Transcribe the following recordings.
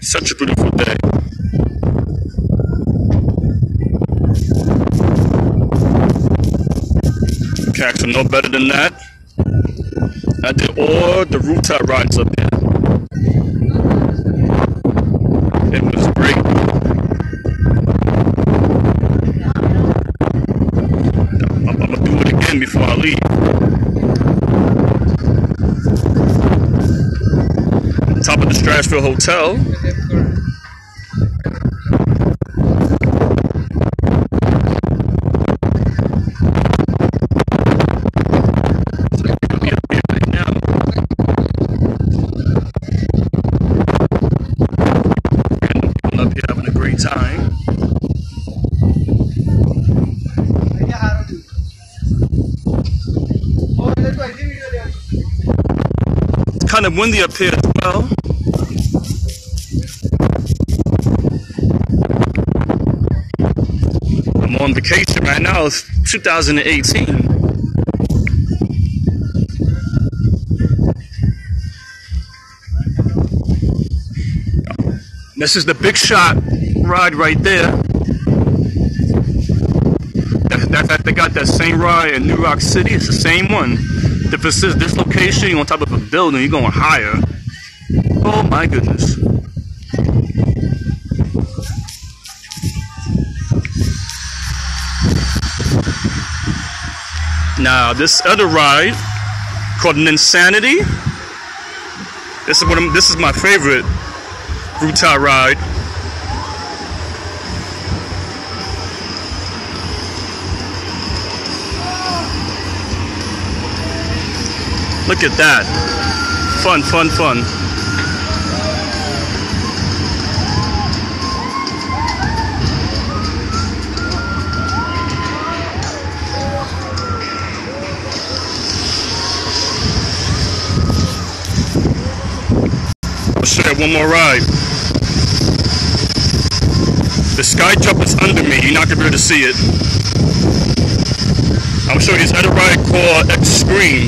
Such a beautiful day. Okay, so no better than that. I did all the rooftop rides up here. It was great. I'm gonna do it again before I leave. Top of the Stratosphere Hotel. Up here having a great time. It's kind of windy up here as well. I'm on vacation right now. It's 2018. This is the Big Shot ride right there. They got that same ride in New York City. It's the same one. If it says this location, you're on top of a building, you're going higher. Oh my goodness. Now this other ride called an Insanity. This is my favorite rooftop ride. Look at that. Fun, fun, fun. I'll show you one more ride. The sky jump is under me. You're not going to be able to see it. I'm going to show you this other ride called Extreme.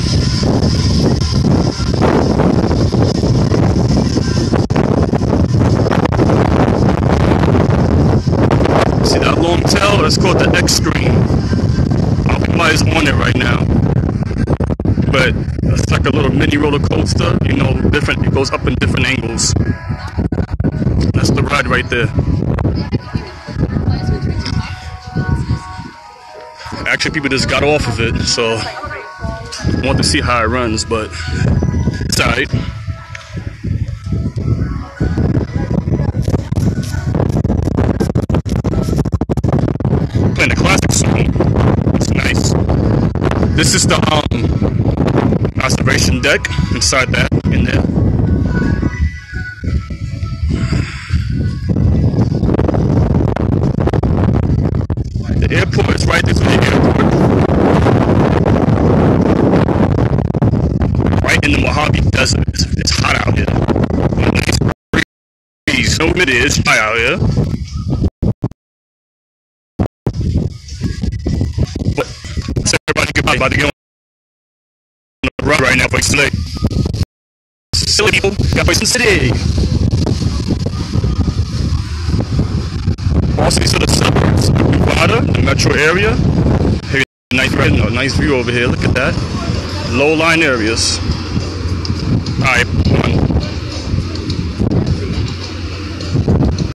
See that long tail? That's called the Extreme. I don't think nobody's on it right now. But it's like a little mini roller coaster. You know, different. It goes up in different angles. That's the ride right there. Actually, people just got off of it, so I want to see how it runs, but it's alright. Playing a classic song. It's nice. This is the observation deck inside that, in there. The airport is right next to the airport. Right in the Mojave Desert. It's hot out here. Nice breeze. No, it is hot out here. But so everybody goodbye. About to get on the run right now for Slay. Silly people, got Poison City. Also, these are the suburbs of Nevada, the metro area. Hey, nice view over here. Look at that. Low-line areas. All right, come on.